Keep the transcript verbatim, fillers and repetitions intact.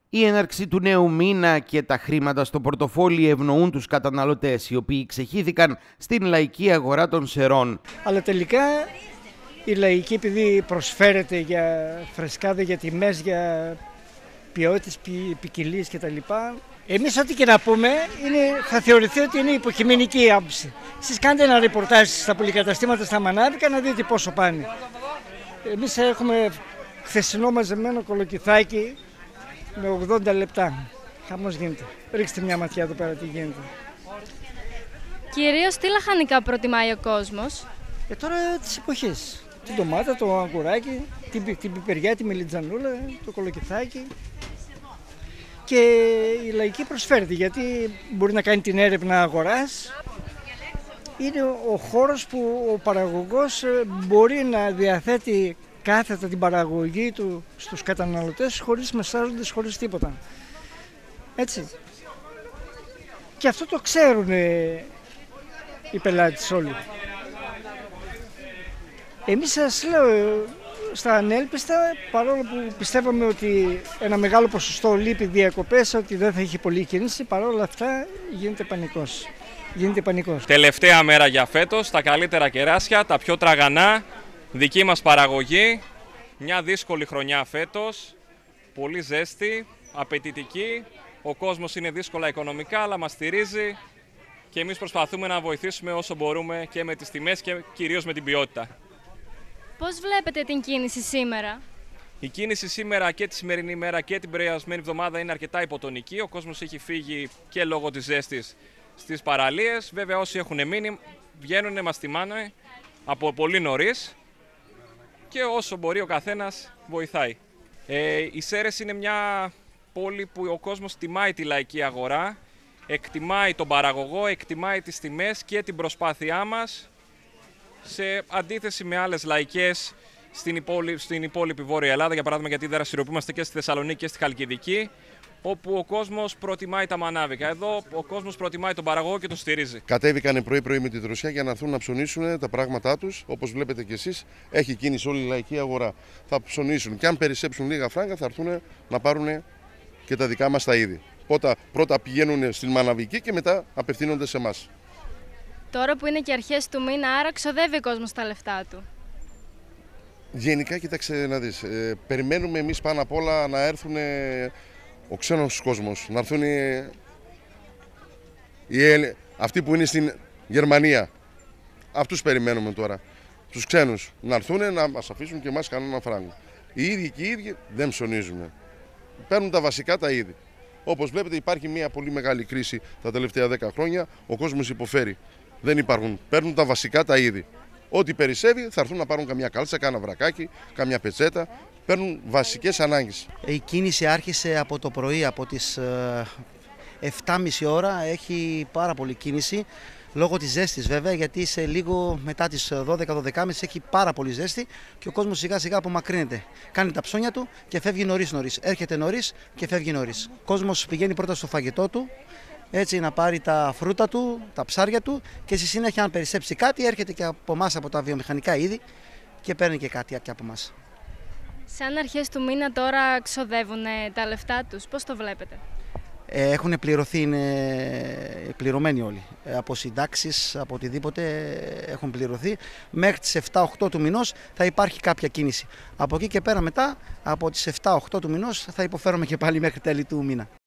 Η έναρξη του νέου μήνα και τα χρήματα στο πορτοφόλι ευνοούν τους καταναλωτές, οι οποίοι ξεχύθηκαν στην λαϊκή αγορά των Σερών. Αλλά τελικά η λαϊκή, επειδή προσφέρεται για φρεσκάδα, για τιμές, για ποιότητες, ποικιλίες κτλ. Εμείς ό,τι και να πούμε είναι, θα θεωρηθεί ότι είναι υποκειμενική η άποψη. Εσείς κάντε ένα ρεπορτάζ στα πολυκαταστήματα στα Μανάβικα να δείτε πόσο πάνε. Εμείς έχουμε χθεσινό μαζεμένο κολοκυθάκι με ογδόντα λεπτά. Χαμός γίνεται. Ρίξτε μια ματιά εδώ πέρα τι γίνεται. Κυρίως τι λαχανικά προτιμάει ο κόσμος? Ε, τώρα τις εποχές. Την ντομάτα, το αγκουράκι, την, την πιπεριά, τη μελιτζανούλα, το κολοκυθάκι. Και η λαϊκή προσφέρεται, γιατί μπορεί να κάνει την έρευνα αγοράς. Είναι ο χώρος που ο παραγωγός μπορεί να διαθέτει κάθετα την παραγωγή του στους καταναλωτές χωρίς μεσάζοντες, χωρίς τίποτα. Έτσι. Και αυτό το ξέρουν οι πελάτες όλοι. Εμείς σας λέω στα ανέλπιστα, παρόλο που πιστεύαμε ότι ένα μεγάλο ποσοστό λείπει διακοπές, ότι δεν θα είχε πολλή κίνηση, παρόλα αυτά γίνεται πανικός. Γίνεται πανικός. Τελευταία μέρα για φέτος, τα καλύτερα κεράσια, τα πιο τραγανά, δική μας παραγωγή. Μια δύσκολη χρονιά φέτος, πολύ ζέστη, απαιτητική. Ο κόσμος είναι δύσκολα οικονομικά, αλλά μας στηρίζει και εμείς προσπαθούμε να βοηθήσουμε όσο μπορούμε και με τις τιμές και κυρίως με την ποιότητα. Πώς βλέπετε την κίνηση σήμερα? Η κίνηση σήμερα και τη σημερινή μέρα και την περασμένη εβδομάδα είναι αρκετά υποτονική. Ο κόσμος έχει φύγει και λόγω της ζέστης στις παραλίες. Βέβαια όσοι έχουν μείνει βγαίνουν, μας τιμάνε από πολύ νωρίς και όσο μπορεί ο καθένας βοηθάει. Ε, οι Σέρρες είναι μια πόλη που ο κόσμος τιμάει τη λαϊκή αγορά, εκτιμάει τον παραγωγό, εκτιμάει τις τιμές και την προσπάθειά μας, σε αντίθεση με άλλες λαϊκές στην, υπόλοι, στην υπόλοιπη Βόρεια Ελλάδα, για παράδειγμα, γιατί δραστηριοποιούμαστε και στη Θεσσαλονίκη και στη Χαλκιδική, όπου ο κόσμος προτιμάει τα μανάβικα. Εδώ ο κόσμος προτιμάει τον παραγωγό και τον στηρίζει. Κατέβηκαν πρωί-πρωί με τη δροσιά για να έρθουν να ψωνίσουν τα πράγματά τους. Όπως βλέπετε κι εσείς, έχει κίνηση όλη η λαϊκή αγορά. Θα ψωνίσουν και αν περισσέψουν λίγα φράγκα, θα έρθουν να πάρουν και τα δικά μας τα είδη. Πρώτα, πρώτα πηγαίνουν στην μαναβική και μετά απευθύνονται σε εμάς. Τώρα που είναι και αρχές του μήνα, άρα ξοδεύει ο κόσμος τα λεφτά του. Γενικά, κοίταξε να δεις, ε, περιμένουμε εμείς πάνω απ' όλα να έρθουν ε, ο ξένος κόσμος, να έρθουν οι, οι, αυτοί που είναι στην Γερμανία. Αυτούς περιμένουμε τώρα, τους ξένους, να έρθουν να μας αφήσουν και εμάς κανένα φράγκο. Οι ίδιοι και οι ίδιοι δεν ψωνίζουν, παίρνουν τα βασικά τα είδη. Όπως βλέπετε υπάρχει μια πολύ μεγάλη κρίση τα τελευταία δέκα χρόνια, ο κόσμος υποφέρει. Δεν υπάρχουν, παίρνουν τα βασικά τα είδη. Ό,τι περισσεύει θα έρθουν να πάρουν καμιά κάλτσα, κάνα βρακάκι, καμιά πετσέτα. Παίρνουν βασικές ανάγκες. Η κίνηση άρχισε από το πρωί, από τις επτά και μισή ώρα. Έχει πάρα πολύ κίνηση, λόγω της ζέστης βέβαια, γιατί σε λίγο μετά τις δώδεκα δώδεκα και μισή έχει πάρα πολύ ζέστη και ο κόσμος σιγά σιγά απομακρύνεται. Κάνει τα ψώνια του και φεύγει νωρίς νωρίς. Έρχεται νωρίς και φεύγει νωρίς. Ο κόσμος πηγαίνει πρώτα στο φαγητό του, έτσι να πάρει τα φρούτα του, τα ψάρια του και στη συνέχεια αν περισσέψει κάτι έρχεται και από εμάς, από τα βιομηχανικά είδη και παίρνει και κάτι και από εμάς. Σαν αρχές του μήνα τώρα ξοδεύουν τα λεφτά τους, πώς το βλέπετε? Ε, έχουν πληρωθεί, είναι πληρωμένοι όλοι. Ε, από συντάξεις, από οτιδήποτε έχουν πληρωθεί. Μέχρι τις επτά οκτώ του μηνός θα υπάρχει κάποια κίνηση. Από εκεί και πέρα μετά, από τις επτά οκτώ του μηνός θα υποφέρουμε και πάλι μέχρι τέλη του μήνα.